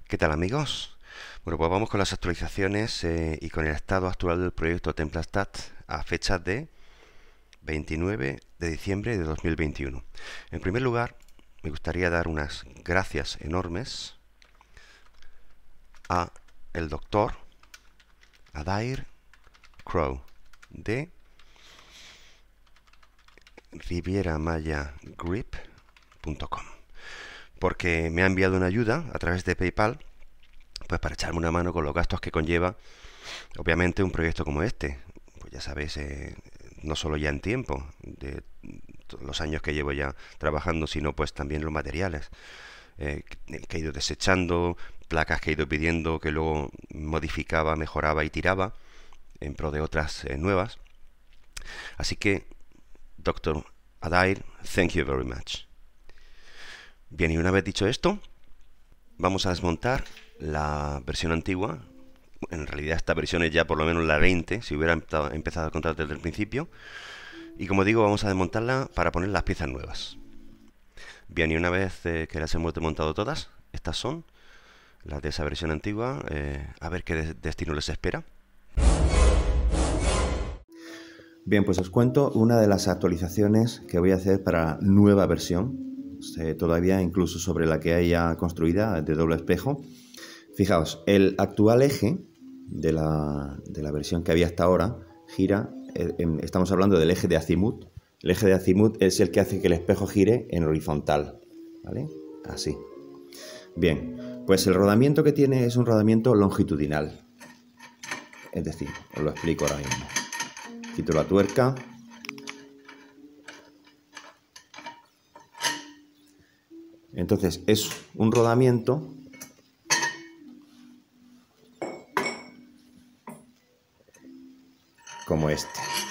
¿Qué tal, amigos? Bueno, pues vamos con las actualizaciones y con el estado actual del proyecto Templestat a fecha de 29 de diciembre de 2021. En primer lugar, me gustaría dar unas gracias enormes a el doctor Adair Crow de rivieramayagrip.com, porque me ha enviado una ayuda a través de PayPal, pues para echarme una mano con los gastos que conlleva, obviamente, un proyecto como este. Pues ya sabéis, no solo ya en tiempo, de los años que llevo ya trabajando, sino pues también los materiales que he ido desechando, placas que he ido pidiendo, que luego modificaba, mejoraba y tiraba en pro de otras nuevas. Así que, Dr. Adair, thank you very much. Bien, y una vez dicho esto, vamos a desmontar la versión antigua. En realidad esta versión es ya por lo menos la 20, si hubiera empezado a contar desde el principio. Y como digo, vamos a desmontarla para poner las piezas nuevas. Bien, y una vez que las hemos desmontado todas, estas son las de esa versión antigua. A ver qué destino les espera. Bien, pues os cuento una de las actualizaciones que voy a hacer para la nueva versión, todavía incluso sobre la que hay ya construida de doble espejo. Fijaos, el actual eje de la versión que había hasta ahora gira, estamos hablando del eje de azimut. El eje de azimut es el que hace que el espejo gire en horizontal, ¿vale? Así. Bien, pues el rodamiento que tiene es un rodamiento longitudinal. Es decir, os lo explico ahora mismo. Quito la tuerca. Entonces es un rodamiento como este.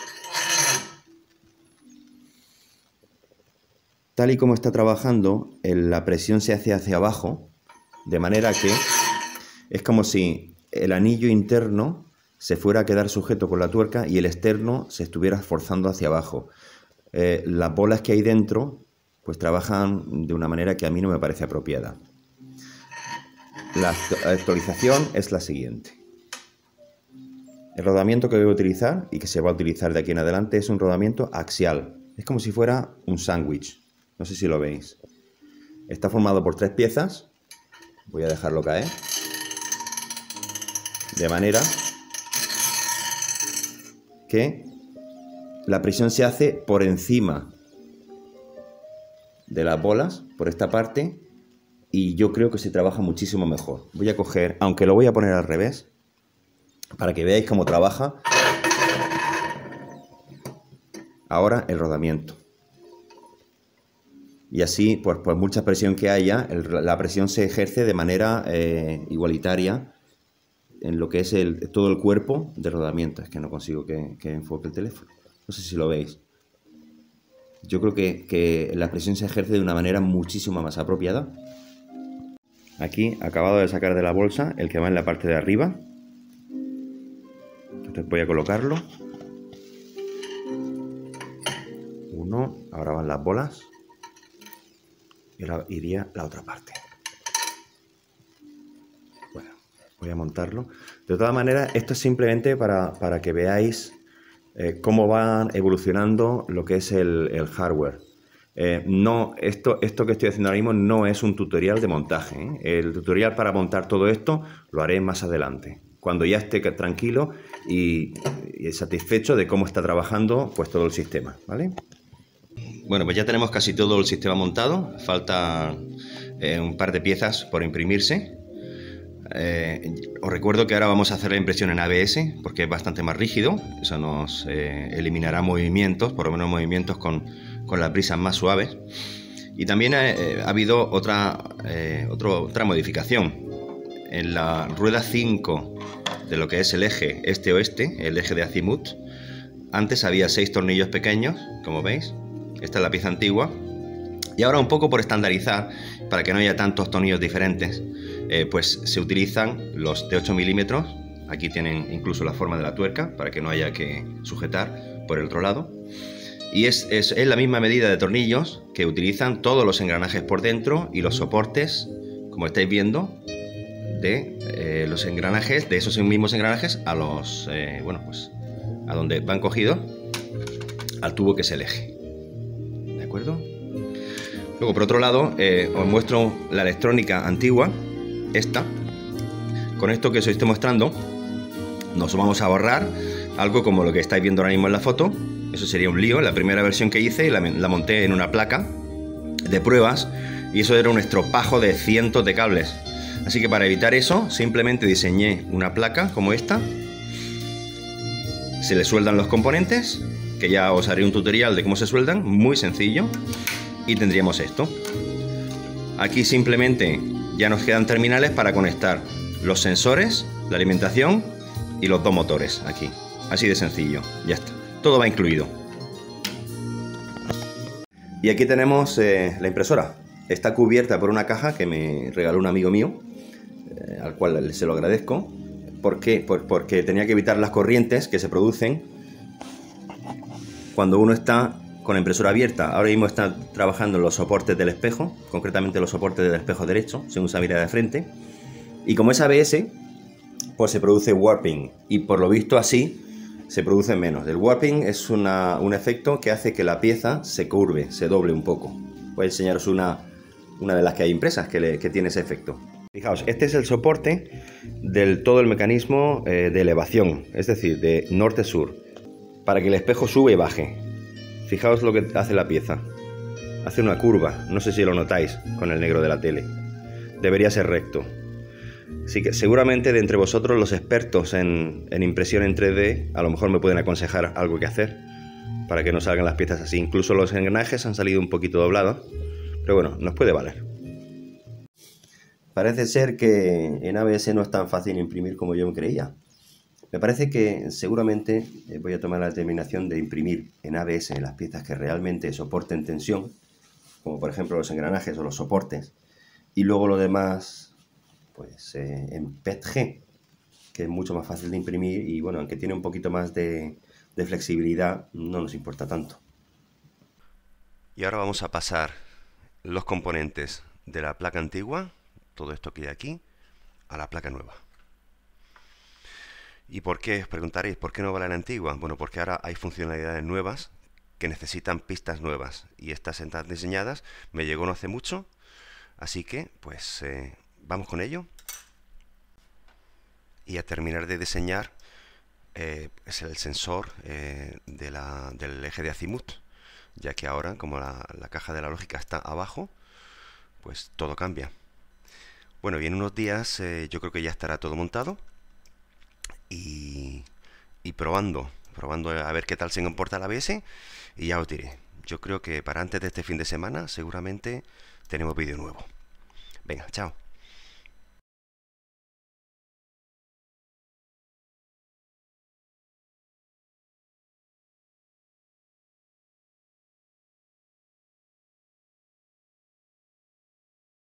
Tal y como está trabajando, la presión se hace hacia abajo, de manera que es como si el anillo interno se fuera a quedar sujeto con la tuerca y el externo se estuviera forzando hacia abajo. Las bolas que hay dentro pues trabajan de una manera que a mí no me parece apropiada. La actualización es la siguiente. El rodamiento que voy a utilizar y que se va a utilizar de aquí en adelante es un rodamiento axial. Es como si fuera un sándwich. No sé si lo veis. Está formado por 3 piezas. Voy a dejarlo caer. De manera que la presión se hace por encima de las bolas, por esta parte, y yo creo que se trabaja muchísimo mejor. Voy a coger, aunque lo voy a poner al revés, para que veáis cómo trabaja ahora el rodamiento. Y así, pues por mucha presión que haya, la presión se ejerce de manera igualitaria en lo que es todo el cuerpo de rodamiento. Es que no consigo que enfoque el teléfono. No sé si lo veis. Yo creo que la presión se ejerce de una manera muchísimo más apropiada. Aquí, acabado de sacar de la bolsa, el que va en la parte de arriba. Entonces voy a colocarlo. Uno, ahora van las bolas. Y ahora iría la otra parte. Bueno, voy a montarlo. De todas maneras, esto es simplemente para que veáis cómo van evolucionando lo que es el hardware. Esto que estoy haciendo ahora mismo no es un tutorial de montaje, ¿eh? El tutorial para montar todo esto lo haré más adelante, cuando ya esté tranquilo y satisfecho de cómo está trabajando pues todo el sistema, ¿vale? Bueno, pues ya tenemos casi todo el sistema montado. Falta un par de piezas por imprimirse. Os recuerdo que ahora vamos a hacer la impresión en ABS porque es bastante más rígido. Eso nos eliminará movimientos, por lo menos movimientos con las brisas más suaves. Y también ha habido otra modificación. En la rueda 5 de lo que es el eje este-oeste, el eje de azimut, antes había 6 tornillos pequeños, como veis. Esta es la pieza antigua. Y ahora, un poco por estandarizar, para que no haya tantos tornillos diferentes, pues se utilizan los de 8 milímetros. Aquí tienen incluso la forma de la tuerca, para que no haya que sujetar por el otro lado. Y es la misma medida de tornillos que utilizan todos los engranajes por dentro y los soportes, como estáis viendo, de los engranajes, de esos mismos engranajes a los, bueno, pues a donde van cogidos al tubo que es el eje. ¿De acuerdo? Luego, por otro lado, os muestro la electrónica antigua, esta. Con esto que os estoy mostrando, nos vamos a ahorrar algo como lo que estáis viendo ahora mismo en la foto. Eso sería un lío. La primera versión que hice la monté en una placa de pruebas y eso era un estropajo de cientos de cables. Así que para evitar eso, simplemente diseñé una placa como esta. Se le sueldan los componentes, que ya os haré un tutorial de cómo se sueldan, muy sencillo. Y tendríamos esto. Aquí simplemente ya nos quedan terminales para conectar los sensores, la alimentación y los dos motores aquí. Así de sencillo, ya está. Todo va incluido. Y aquí tenemos la impresora. Está cubierta por una caja que me regaló un amigo mío, al cual se lo agradezco. ¿Por qué? Pues porque tenía que evitar las corrientes que se producen cuando uno está con la impresora abierta. Ahora mismo está trabajando en los soportes del espejo, concretamente los soportes del espejo derecho, según esa mirada de frente. Y como es ABS, pues se produce warping. Y por lo visto así se produce menos. El warping es un efecto que hace que la pieza se curve, se doble un poco. Voy a enseñaros una de las que hay impresas que tiene ese efecto. Fijaos, este es el soporte del todo el mecanismo de elevación, es decir, de norte-sur, para que el espejo sube y baje. Fijaos lo que hace la pieza. Hace una curva, no sé si lo notáis con el negro de la tele. Debería ser recto. Así que seguramente de entre vosotros los expertos en impresión en 3D a lo mejor me pueden aconsejar algo que hacer para que no salgan las piezas así. Incluso los engranajes han salido un poquito doblados, pero bueno, nos puede valer. Parece ser que en ABS no es tan fácil imprimir como yo me creía. Me parece que seguramente voy a tomar la determinación de imprimir en ABS las piezas que realmente soporten tensión, como por ejemplo los engranajes o los soportes, y luego lo demás pues en PETG, que es mucho más fácil de imprimir y bueno, aunque tiene un poquito más de flexibilidad, no nos importa tanto. Y ahora vamos a pasar los componentes de la placa antigua, todo esto que hay aquí, a la placa nueva. ¿Y por qué? Os preguntaréis, ¿por qué no va la antigua? Bueno, porque ahora hay funcionalidades nuevas que necesitan pistas nuevas y estas están diseñadas, me llegó no hace mucho, así que pues vamos con ello y a terminar de diseñar es el sensor del eje de azimut, ya que ahora como la caja de la lógica está abajo, pues todo cambia. Bueno, y en unos días yo creo que ya estará todo montado y probando a ver qué tal se comporta la ABS y ya os diré. Yo creo que para antes de este fin de semana seguramente tenemos vídeo nuevo. Venga, chao.